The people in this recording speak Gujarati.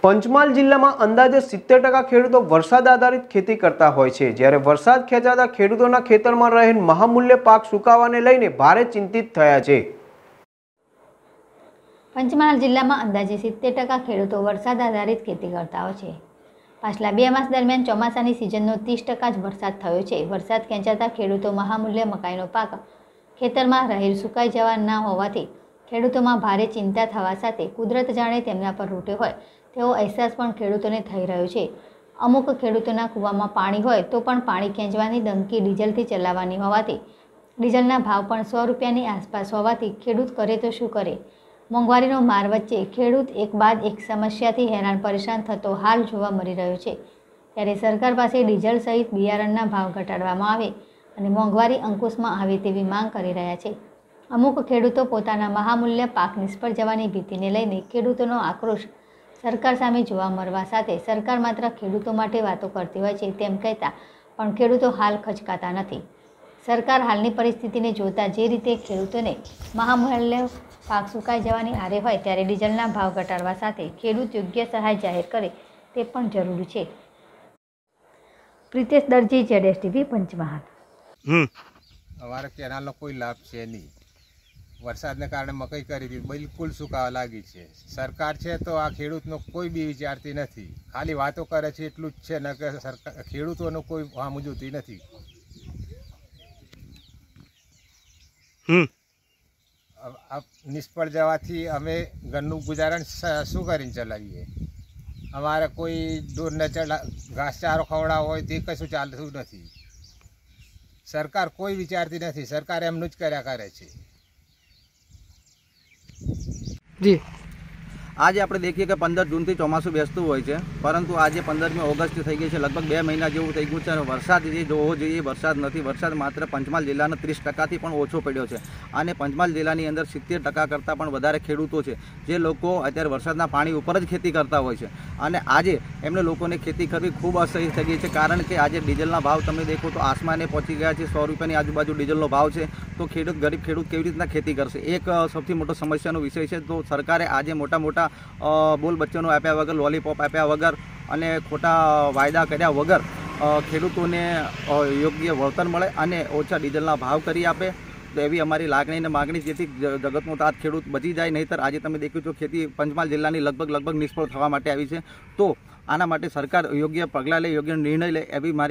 પંચમહાલ જિલ્લામાં અંદાજે 70% ખેડૂતો વરસાદ આધારિત ખેતી કરતા હોય છે, જ્યારે વરસાદ ખેંચાતા ખેડૂતોના ખેતરમાં રહેલ મહામૂલ્ય પાક સુકાવાને લઈને ભારે ચિંતિત થયા છે। પંચમહાલ જિલ્લામાં અંદાજે 70% ખેડૂતો વરસાદ આધારિત ખેતી કરતા હોય છે। પાછલા 2 માસ દરમિયાન ચોમાસાની સિઝનનો 30% જ વરસાદ થયો છે। વરસાદ ખેંચાતા ખેડૂતો મહામૂલ્ય મકાઈનો પાક ખેતરમાં રહેલ સુકાઈ જવા ના હોવાથી ખેડૂતોમાં ભારે ચિંતા થવા સાથે કુદરત જાણે તેમના પર રૂટે હોય તેવો અહેસાસ પણ ખેડૂતોને થઈ રહ્યો છે। અમુક ખેડૂતોના કૂવામાં પાણી હોય તો પણ પાણી ખેંચવાની ધમકી ડીઝલથી ચલાવવાની હોવાથી ડીઝલના ભાવ પણ 100 રૂપિયાની આસપાસ હોવાથી ખેડૂત કરે તો શું કરે? મોંઘવારીનો માર વચ્ચે ખેડૂત એક બાદ એક સમસ્યાથી હેરાન પરેશાન થતો હાલ જોવા મળી રહ્યો છે। ત્યારે સરકાર પાસે ડીઝલ સહિત બિયારણના ભાવ ઘટાડવામાં આવે અને મોંઘવારી અંકુશમાં આવે તેવી માંગ કરી રહ્યા છે। અમુક ખેડૂતો પોતાના મહામૂલ્ય પાક નિષ્ફળ જવાની ભીતિને લઈને ખેડૂતોનો આક્રોશ સરકાર સામે જોવા મળવા સાથે સરકાર માત્ર ખેડૂતો માટે વાતો કરતી હોય છે તેમ કહેતા પણ ખેડૂતો હાલ ખચકાતા નથી। સરકાર હાલની પરિસ્થિતિને જોતા જે રીતે ખેડૂતોને મહામૂલ્ય પાક સુકાઈ જવાની આરે હોય ત્યારે ડીઝલના ભાવ ઘટાડવા સાથે ખેડૂત યોગ્ય સહાય જાહેર કરે તે પણ જરૂરી છે। પ્રિતેશ દરજી, ZSTV, પંચમહાલ। અમારે કેનાલનો કોઈ લાભ છે નહીં। વરસાદને કારણે મકાઈ કરી હતી, બિલકુલ સુકાવા લાગી છે। સરકાર છે તો આ ખેડૂતનો કોઈ બી વિચારતી નથી, ખાલી વાતો કરે છે એટલું જ છે, ન કે સરકાર ખેડૂતોનો કોઈ સામું જોતી નથી। નિષ્ફળ જવાથી અમે ઘરનું ગુજારણ શું કરીને ચલાવીએ? અમારે કોઈ દૂરને ઘાસચારો ખવડાવો હોય તે કશું ચાલતું નથી। સરકાર કોઈ વિચારતી નથી, સરકાર એમનું જ કર્યા કરે છે। જી, આજે આપણે देखिए કે 15 જૂનથી ચોમાસું બેસતું હોય છે, પરંતુ આજે 15મી ઓગસ્ટ થઈ ગઈ છે, લગભગ 2 મહિના જેવું થઈ ગયું છે અને વરસાદ જે જોવો જોઈએ વરસાદ નથી। વરસાદ માત્ર પંચમહાલ જિલ્લાનો 30%થી પણ ઓછો પડ્યો છે અને પંચમહાલ જિલ્લાની અંદર 70% કરતાં પણ વધારે ખેડૂતો છે જે લોકો અત્યારે વરસાદના પાણી ઉપર જ ખેતી કરતા હોય છે અને આજે એમને લોકોને ખેતી કરવી ખૂબ અસહ્ય થઈ ગઈ છે, કારણ કે આજે ડીઝલના ભાવ તમે દેખો તો આસમાને પહોંચી ગયા છે। 100 રૂપિયાની આજુબાજુ ડીઝલનો ભાવ છે, તો ગરીબ ખેડૂત કેવી રીતના ખેતી કરશે? એક સૌથી મોટો સમસ્યાનો વિષય છે। તો સરકારે આજે મોટા બોલ બચ્ચનો આપ્યા વગર, લોલીપોપ આપ્યા વગર અને ખોટા વાયદા કર્યા વગર ખેડૂતોને યોગ્ય વળતર મળે અને ઓછા ડીઝલના ભાવ કરી આપે તો એવી અમારી લાગણી અને માગણી, જેથી જગતનો તાત ખેડૂત બચી જાય। નહીંતર આજે તમે દેખ્યું છો ખેતી પંચમહાલ જિલ્લાની લગભગ નિષ્ફળ થવા માટે આવી છે। તો આના માટે સરકાર યોગ્ય પગલાં લે, યોગ્ય નિર્ણય લે એવી મારી